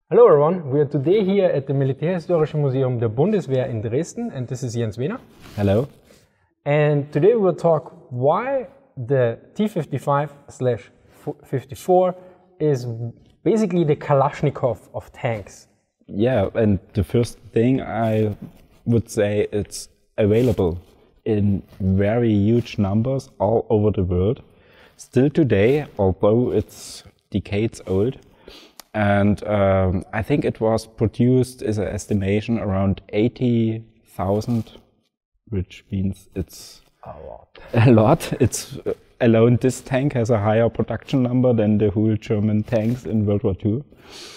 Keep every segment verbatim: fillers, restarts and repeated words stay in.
Hello everyone, we are today here at the Militärhistorische Museum der Bundeswehr in Dresden, and this is Jens Wehner. Hello. And today we will talk why the T fifty-five slash fifty-four is basically the Kalashnikov of tanks. Yeah, and the first thing I would say, it's available in very huge numbers all over the world. Still today, although it's decades old. And um, I think it was produced as an estimation around eighty thousand, which means it's a lot. A lot. It's uh, alone this tank has a higher production number than the whole German tanks in World War Two.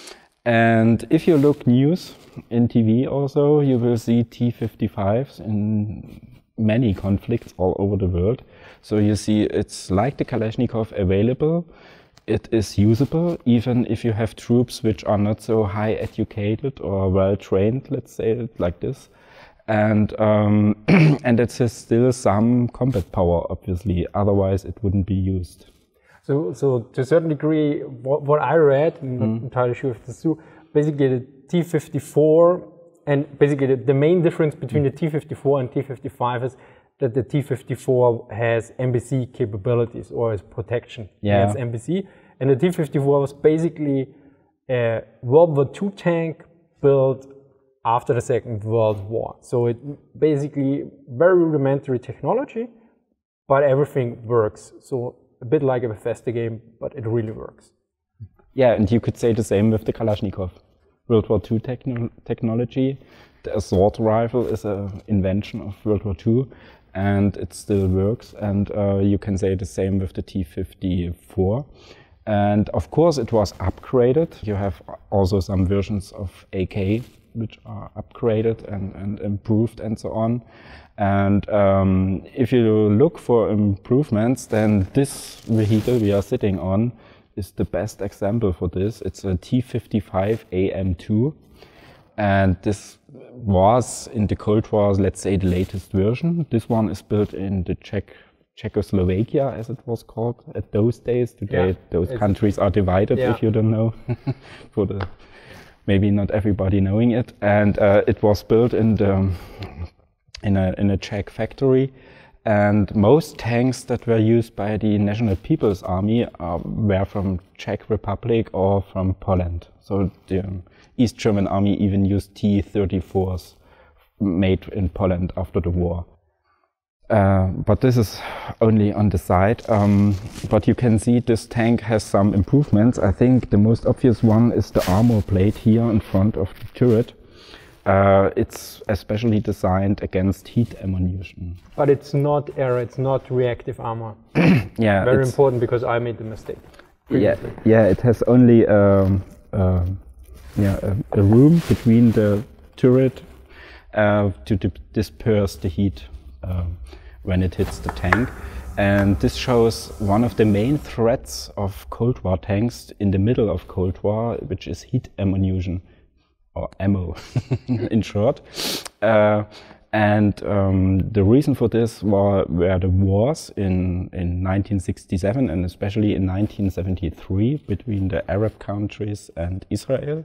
And if you look news in T V also, you will see T fifty-fives in many conflicts all over the world. So you see it's like the Kalashnikov available. It is usable even if you have troops which are not so high educated or well trained, let's say it like this. And um, and it has still some combat power, obviously, otherwise it wouldn't be used. So, so to a certain degree, what, what I read, I'm not Mm. entirely sure if this is true, basically the T fifty-four, and basically the, the main difference between the T fifty-four and T fifty-five is that the T fifty-four has M B C capabilities, or is protection Yeah. against M B C. And the T fifty-four was basically a World War Two tank built after the Second World War. So it basically very rudimentary technology, but everything works. So a bit like a Bethesda game, but it really works. Yeah, and you could say the same with the Kalashnikov. World War Two techno technology. The assault rifle is an invention of World War Two, and it still works. And uh, you can say the same with the T fifty-four. And of course it was upgraded. You have also some versions of A K which are upgraded and, and improved and so on. And um, if you look for improvements, then this vehicle we are sitting on is the best example for this. It's a T fifty-five A M two. And this was in the Cold War, let's say, the latest version. This one is built in the Czech Czechoslovakia, as it was called at those days. Today, yeah, those countries are divided, yeah. If you don't know, for the maybe not everybody knowing it. And uh, it was built in the in a in a Czech factory. And most tanks that were used by the National People's Army uh, were from Czech Republic or from Poland. So the um, East German Army even used T thirty-fours made in Poland after the war. Uh, but this is only on the side. Um, but you can see this tank has some improvements. I think the most obvious one is the armor plate here in front of the turret. Uh, it's especially designed against heat ammunition. But it's not air, it's not reactive armor. Yeah, very important, because I made the mistake previously. Yeah, yeah, it has only um, uh, yeah, a, a room between the turret uh, to disperse the heat uh, when it hits the tank. And this shows one of the main threats of Cold War tanks in the middle of Cold War, which is heat ammunition. Or ammo, in short. Uh, and um, the reason for this were, were the wars in, in nineteen sixty-seven and especially in nineteen seventy-three between the Arab countries and Israel,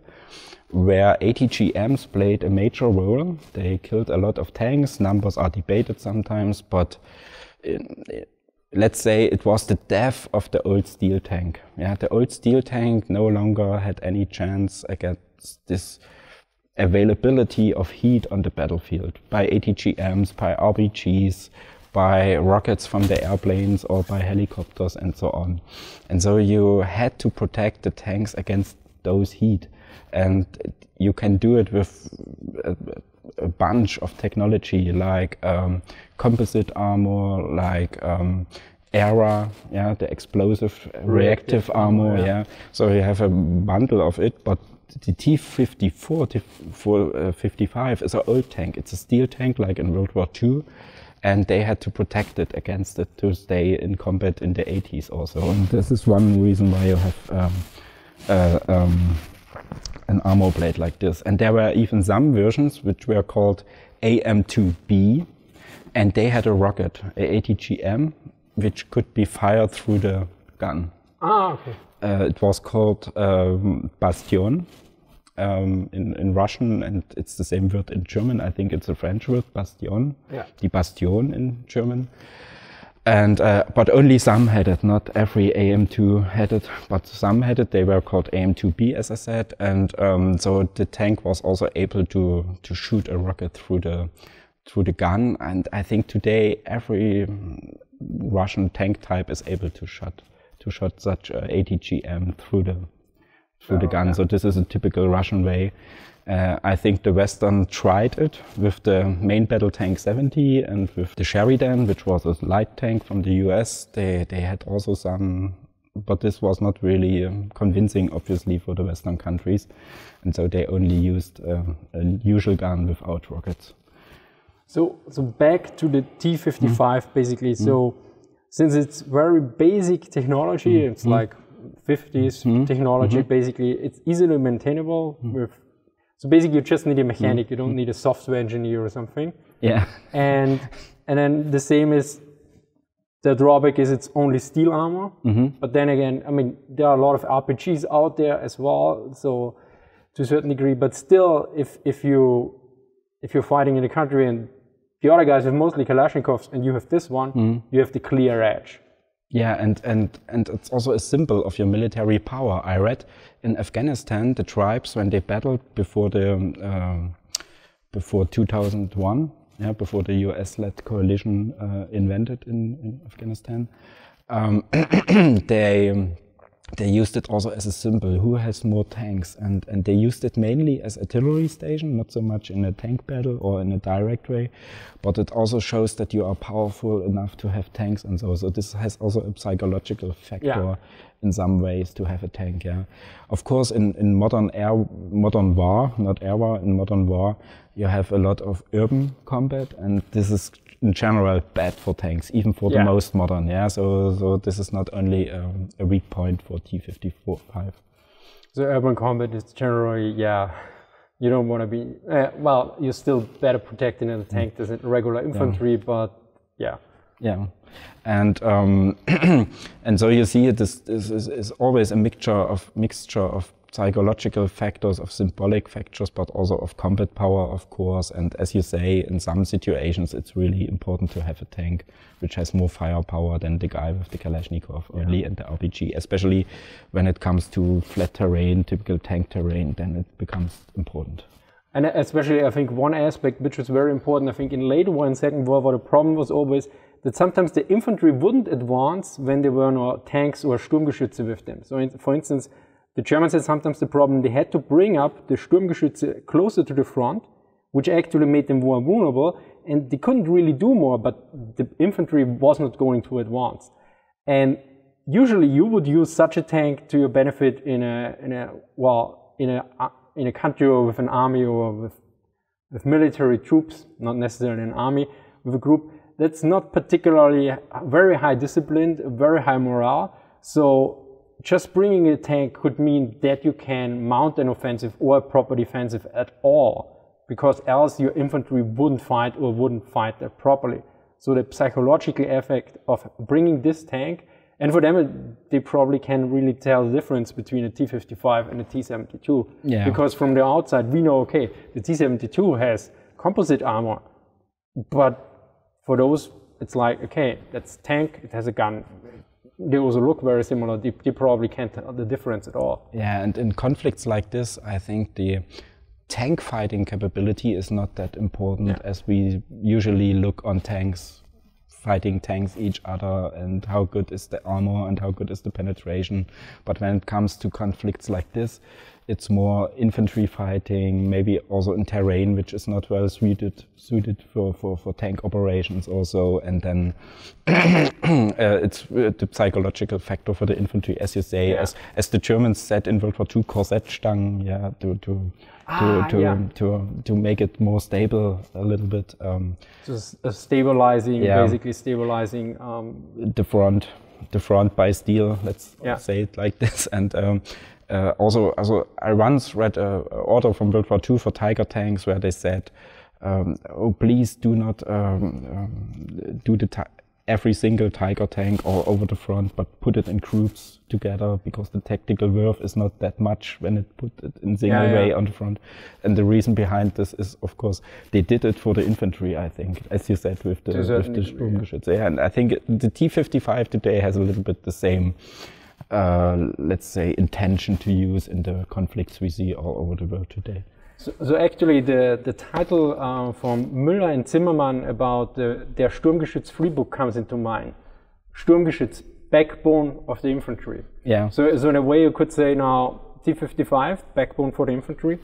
where A T G Ms played a major role. They killed a lot of tanks. Numbers are debated sometimes, but in, let's say it was the death of the old steel tank. Yeah, the old steel tank no longer had any chance against this availability of heat on the battlefield by A T G Ms, by R P Gs, by rockets from the airplanes or by helicopters and so on. And so you had to protect the tanks against those heat. And you can do it with a, a bunch of technology like um, composite armor, like um, E R A, yeah, the explosive reactive, reactive armor, yeah. yeah. So you have a bundle of it, but the T fifty-four, T fifty-five is an old tank. It's a steel tank like in World War Two, and they had to protect it against it to stay in combat in the eighties also. And this is one reason why you have um, uh, um, an armor plate like this. And there were even some versions which were called A M two B, and they had a rocket, a A T G M, which could be fired through the gun. Ah, okay. Uh, it was called um, Bastion, um, in, in Russian, and it's the same word in German. I think it's a French word, bastion, yeah. die Bastion in German. And uh, but only some had it, not every A M two had it, but some had it. They were called A M two B, as I said, and um, so the tank was also able to to shoot a rocket through the through the gun. And I think today every Russian tank type is able to shot to shot such a eighty G M through the through oh, the gun. Yeah. So this is a typical Russian way. Uh, I think the Western tried it with the main battle tank seventy and with the Sheridan, which was a light tank from the U S. They they had also some, but this was not really um, convincing, obviously, for the Western countries, and so they only used uh, a usual gun without rockets. So so back to the T fifty-five, mm. basically. Mm. So since it's very basic technology, mm. it's mm. like fifties mm. technology. Mm-hmm. Basically, it's easily maintainable mm. with. So basically, you just need a mechanic. Mm. You don't need a software engineer or something. Yeah. And and then the same is the drawback is it's only steel armor. Mm-hmm. But then again, I mean, there are a lot of R P Gs out there as well. So to a certain degree, but still, if if you if you're fighting in a country and the other guys have mostly Kalashnikovs and you have this one, mm. you have the clear edge. Yeah, and, and, and it's also a symbol of your military power. I read in Afghanistan, the tribes, when they battled before the um, before two thousand one, yeah, before the U S-led coalition uh, invented in, in Afghanistan, um, they um, they used it also as a symbol. Who has more tanks? And and they used it mainly as artillery station, not so much in a tank battle or in a direct way, but it also shows that you are powerful enough to have tanks and so. So this has also a psychological factor yeah. in some ways to have a tank. Yeah, of course, in in modern air, modern war, not air war, in modern war, you have a lot of urban combat, and this is in general bad for tanks, even for yeah. the most modern. Yeah, so so this is not only um, a weak point for T fifty-five. So urban combat is generally, yeah, you don't want to be, uh, well, you're still better protected in a tank mm. than regular infantry, yeah. but yeah. Yeah, and um, and so you see it is, is, is, is always a mixture of mixture of psychological factors, of symbolic factors, but also of combat power, of course. And as you say, in some situations, it's really important to have a tank which has more firepower than the guy with the Kalashnikov yeah. only and the R P G, especially when it comes to flat terrain, typical tank terrain, then it becomes important. And especially, I think one aspect which was very important, I think in later war and Second World War, the problem was always that sometimes the infantry wouldn't advance when there were no tanks or Sturmgeschütze with them. So in, for instance, the Germans had sometimes the problem they had to bring up the Sturmgeschütze closer to the front, which actually made them more vulnerable, and they couldn't really do more, but the infantry was not going to advance. And usually you would use such a tank to your benefit in a, in a well, in a, in a country or with an army or with, with military troops, not necessarily an army, with a group that's not particularly very high disciplined, very high morale. So just bringing a tank could mean that you can mount an offensive or a proper defensive at all, because else your infantry wouldn't fight or wouldn't fight that properly. So the psychological effect of bringing this tank, and for them they probably can really tell the difference between a T fifty-five and a T seventy-two. Yeah. Because from the outside we know, okay, the T seventy-two has composite armor, but for those it's like, okay, that's tank, it has a gun. They also look very similar. They, they probably can't tell the difference at all. Yeah, and in conflicts like this, I think the tank fighting capability is not that important yeah. as we usually look on tanks, fighting tanks each other, and how good is the armor and how good is the penetration. But when it comes to conflicts like this, it's more infantry fighting, maybe also in terrain which is not well suited suited for, for, for tank operations also. And then uh, it's uh, the psychological factor for the infantry, as you say, yeah. as as the Germans said in World War Two, Korsettstangen, yeah, to to ah, to to, yeah. to to make it more stable a little bit. Um, Just uh, stabilizing, yeah. basically stabilizing um, the front, the front by steel. Let's yeah. say it like this. And um, Uh, also, also, I once read an order from World War Two for Tiger tanks where they said, um, "Oh, please do not um, um, do the every single Tiger tank all over the front, but put it in groups together because the tactical worth is not that much when it put it in single yeah, way yeah. on the front. And the reason behind this is, of course, they did it for the infantry, I think, as you said, with the, with the Sturmgeschütze. Yeah. And I think it, the T fifty-five today has a little bit the same, uh, let's say, intention to use in the conflicts we see all over the world today. So, so actually, the, the title uh, from Müller and Zimmermann about the, their Sturmgeschütz free book comes into mind. Sturmgeschütz, backbone of the infantry. Yeah. So, so in a way you could say now T fifty-five, backbone for the infantry?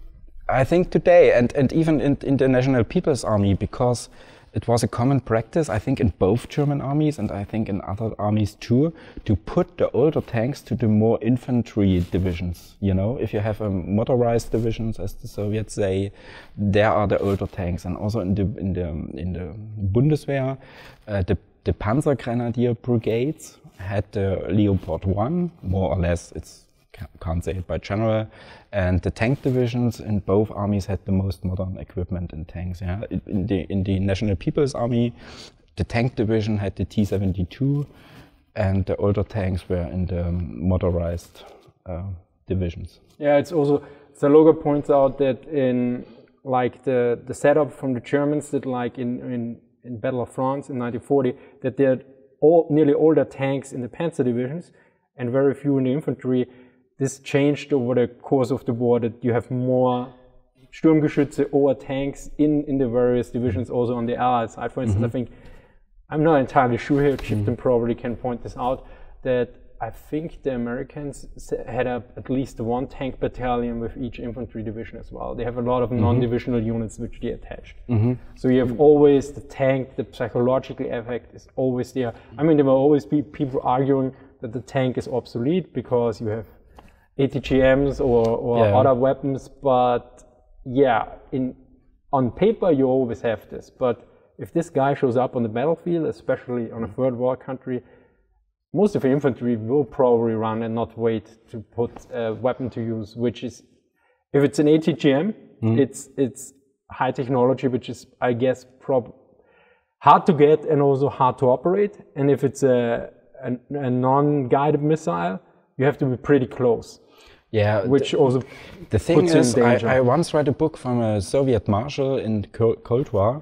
I think today, and, and even in, in the National People's Army, because it was a common practice, I think in both German armies and I think in other armies too, to put the older tanks to the more infantry divisions. You know, if you have a motorized divisions, as the Soviets say, there are the older tanks. And also in the in the in the Bundeswehr, uh, the the Panzergrenadier brigades had the Leopard one, more or less. It's can't say it by general, and the tank divisions in both armies had the most modern equipment in tanks. Yeah, in the in the National People's Army, the tank division had the T seventy-two, and the older tanks were in the motorized uh, divisions. Yeah, it's also Zaloga points out that in like the the setup from the Germans that like in in in Battle of France in nineteen forty that they had all nearly all their tanks in the Panzer divisions and very few in the infantry. This changed over the course of the war, that you have more Sturmgeschütze or tanks in, in the various divisions, also on the Allied side. For instance, mm-hmm. I think, I'm not entirely sure here, Chipton mm-hmm. probably can point this out, that I think the Americans had a, at least one tank battalion with each infantry division as well. They have a lot of mm-hmm. non-divisional units which they attached. Mm-hmm. So you have always the tank, the psychological effect is always there. I mean, there will always be people arguing that the tank is obsolete because you have A T G Ms or, or yeah. other weapons, but yeah, in on paper you always have this. But if this guy shows up on the battlefield, especially on a third world country, most of the infantry will probably run and not wait to put a weapon to use, which is, if it's an A T G M, mm. it's it's high technology, which is, I guess, prob hard to get and also hard to operate. And if it's a, a, a non-guided missile, you have to be pretty close. Yeah, which the, also the thing puts is, in danger. I, I once read a book from a Soviet marshal in the Cold War,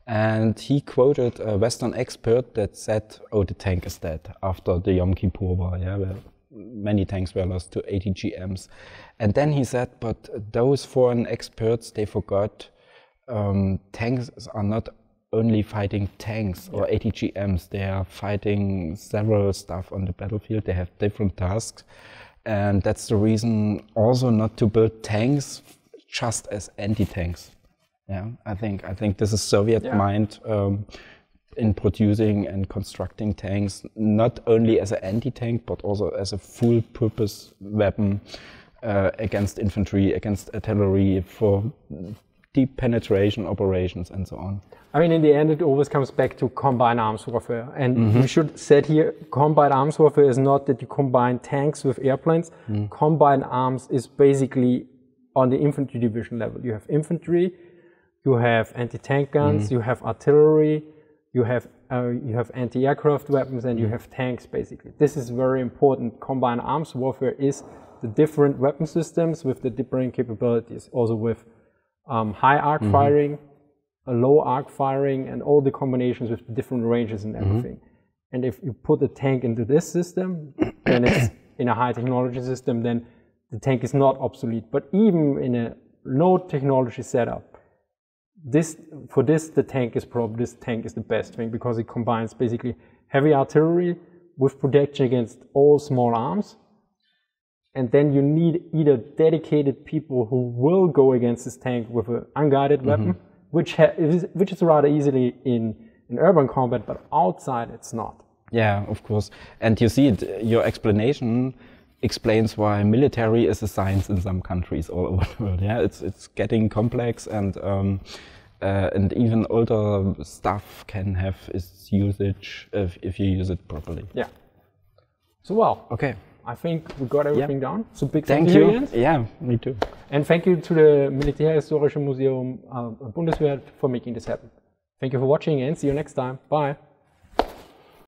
and he quoted a Western expert that said, "Oh, the tank is dead after the Yom Kippur War, yeah, where many tanks were lost to A T G Ms." And then he said, "But those foreign experts, they forgot um, tanks are not only fighting tanks or yeah. A T G Ms; they are fighting several stuff on the battlefield. They have different tasks." And that's the reason also not to build tanks just as anti-tanks. Yeah, I think I think this is Soviet yeah. mind um, in producing and constructing tanks, not only as an anti-tank, but also as a full-purpose weapon uh, against infantry, against artillery, for deep penetration operations and so on. I mean, in the end, it always comes back to combined arms warfare. And mm-hmm. we should say here, combined arms warfare is not that you combine tanks with airplanes. Mm. Combined arms is basically on the infantry division level. You have infantry, you have anti-tank guns, mm. you have artillery, you have uh, you have anti-aircraft weapons, and mm. you have tanks, basically. This is very important. Combined arms warfare is the different weapon systems with the different capabilities, also with um, high arc mm-hmm. firing, a low arc firing, and all the combinations with the different ranges and everything. Mm-hmm. And if you put a tank into this system, then it's in a high technology system, then the tank is not obsolete. But even in a low technology setup, this for this the tank is probably this tank is the best thing, because it combines basically heavy artillery with protection against all small arms. And then you need either dedicated people who will go against this tank with an unguided mm-hmm. weapon, which ha is, which is rather easily in, in urban combat, but outside it's not. Yeah, of course. And you see, it, your explanation explains why military is a science in some countries all over the world. Yeah, it's it's getting complex, and um, uh, and even older stuff can have its usage if if you use it properly. Yeah. So well. Okay. I think we got everything yeah. down. So big thank, thank you. you. Yeah, me too. And thank you to the Militärhistorische Museum uh, Bundeswehr for making this happen. Thank you for watching and see you next time. Bye.